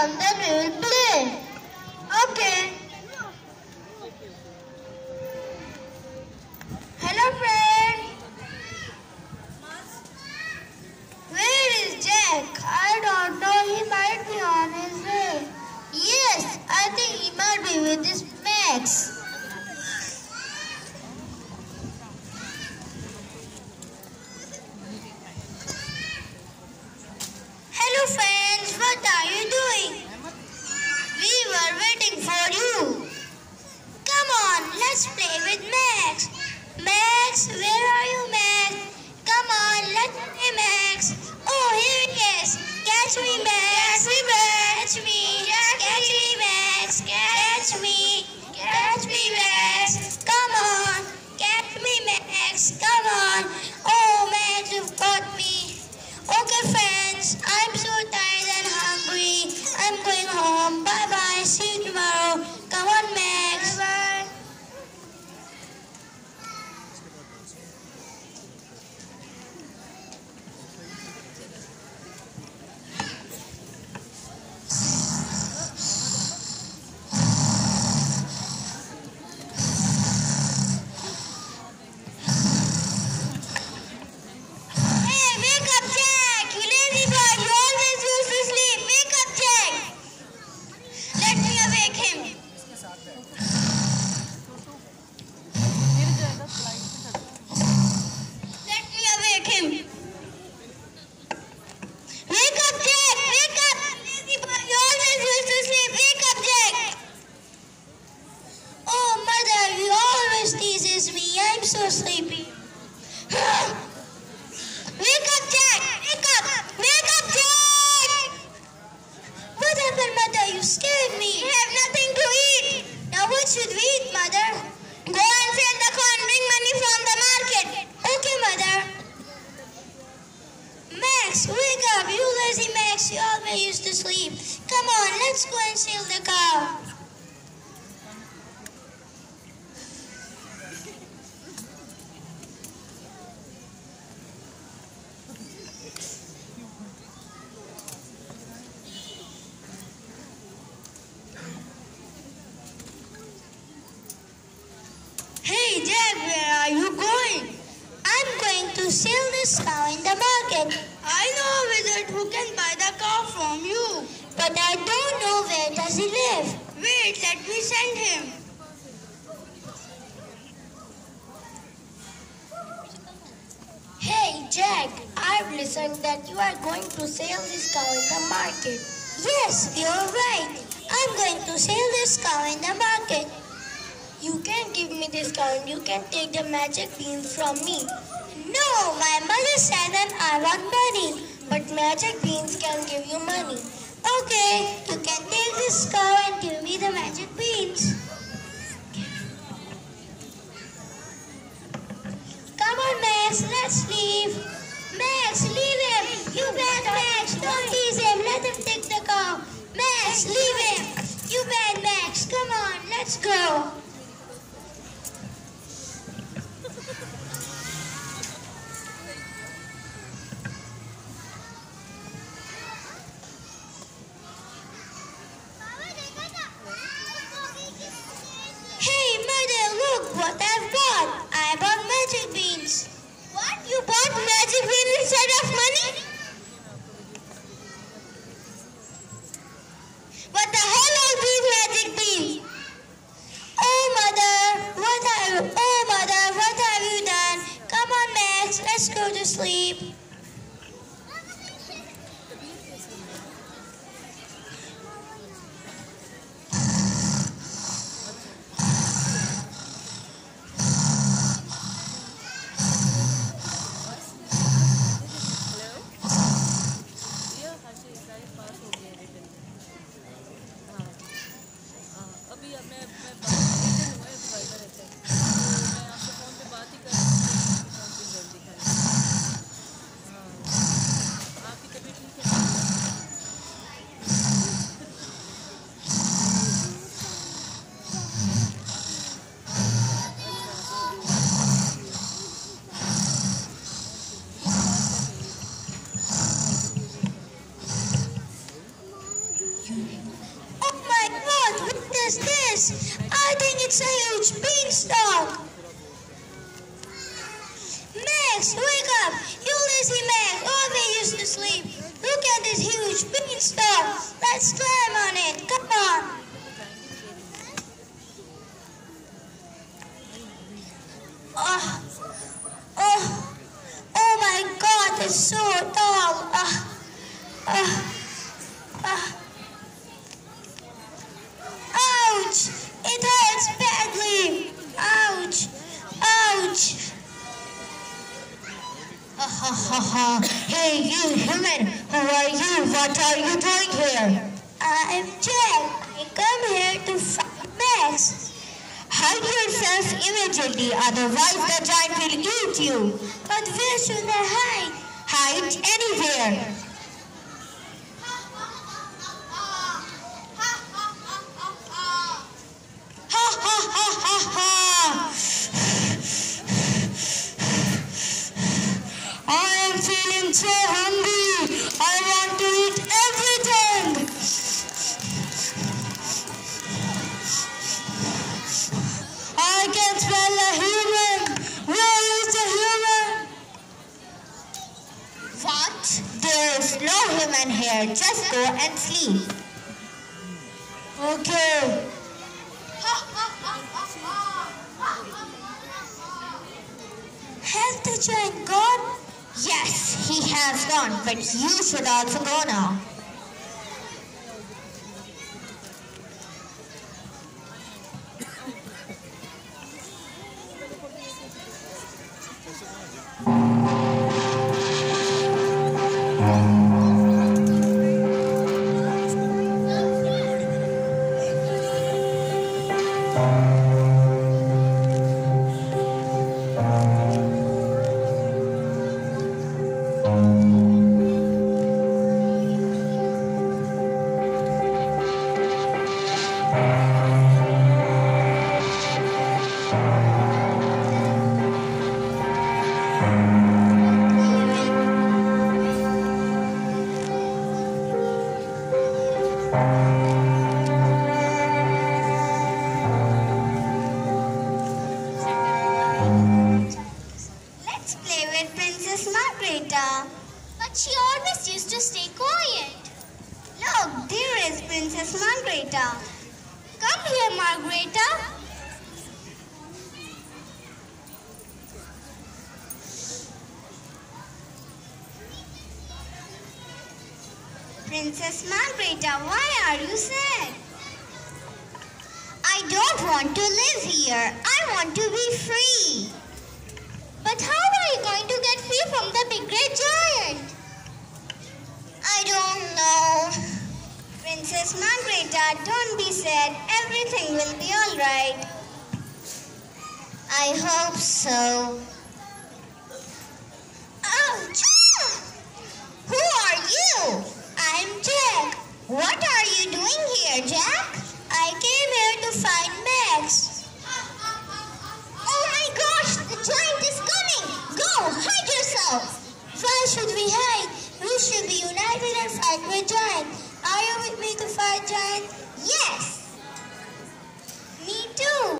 come, then we will play. Okay. Hello friend. Where is Jack? I don't know. He might be on his way. Yes, I think he might be with his Max. Hello friends, what are you doing? We were waiting for you. Come on, let's play with Max. Max, where are you, Max? Come on, let's play, Max. Oh, here he is. Catch me, Max. Catch me. Catch me, Max. Catch me. Catch me, Max. Come on. Catch me, Max. Come on. Oh, Max, you've caught me. Okay, friends. I'm so tired and hungry. I'm going home. Bye-bye. See you tomorrow. Come on, Max. Bye-bye. Hey, wake up, Jack! You lazy boy! You always used to sleep. Wake up, Jack! Let me awake him. Let me awake him. Wake up, Jack! Wake up! Lazy boy! You always used to sleep. Wake up, Jack! Oh, mother, you always teases me. I'm so sleepy. Wake up, Jack! Wake up! Wake up, Jack! What happened, mother? You scared me. We have nothing to eat. Now what should we eat, mother? Go and sell the corn. Bring money from the market. Okay, mother. Max, wake up. You lazy Max. You always used to sleep. Come on, let's go and sell the cow. Hey Jack, where are you going? I'm going to sell this cow in the market. I know a wizard who can buy the cow from you. But I don't know where does he live. Wait, let me send him. Hey Jack, I've listened that you are going to sell this cow in the market. Yes, you're right. I'm going to sell this cow in the market. You can give me this cow and you can take the magic beans from me. No, my mother said that I want money, but magic beans can give you money. Okay, you can take this cow and give me the magic beans. Come on, Max, let's leave. Max, leave him. You bad Max, don't tease him. Let him take the cow. Max, leave him. You bad Max, come on, let's go. Hey, mother, look what I've bought. I bought magic beans. What? You bought magic beans instead of money? What the hell are these magic beans? Oh, I think it's a huge beanstalk. Max, wake up! You lazy Max, always used to sleep. Look at this huge beanstalk. Let's climb on it. Come on. Oh my God! It's so tall. Ouch! It hurts badly. Ouch! Ouch! Hey, you human! Who are you? What are you doing here? I'm Jack. I come here to find Max. Hide yourself immediately, otherwise the giant will eat you. But where should I hide? Hide anywhere. Ha ha ha ha ha! I am feeling so hungry. I want to eat everything. I can smell a human. Where is the human? What? There is no human here. Just go and sleep. Okay. Has the giant gone? Yes, he has gone, but you should also go now. Let's play with Princess Margarita. But she always used to stay quiet. Look, there is Princess Margarita. Come here, Margarita. Princess Margarita, why are you sad? I don't want to live here. I want to be free. But how are you going to get free from the big great giant? I don't know. Princess Margarita, don't be sad. Everything will be all right. I hope so. Ouch! Who are you? I'm Jack. What are you doing here, Jack? I came here to find Max. Oh my gosh, the giant is coming. Go, hide yourself. Why should we hide? We should be united and fight with giant. Are you with me to fight giant? Yes.